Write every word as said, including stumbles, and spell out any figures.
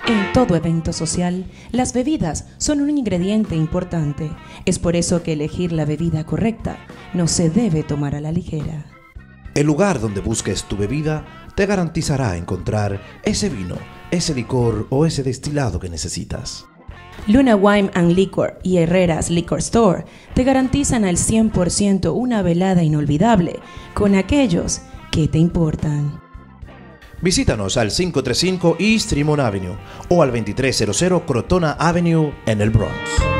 En todo evento social, las bebidas son un ingrediente importante. Es por eso que elegir la bebida correcta no se debe tomar a la ligera. El lugar donde busques tu bebida te garantizará encontrar ese vino, ese licor o ese destilado que necesitas. Luna Wine and Liquor y Herrera's Liquor Store te garantizan al cien por ciento una velada inolvidable con aquellos que te importan. Visítanos al quinientos treinta y cinco East Tremont Avenue o al veintitrés cero cero Crotona Avenue en el Bronx.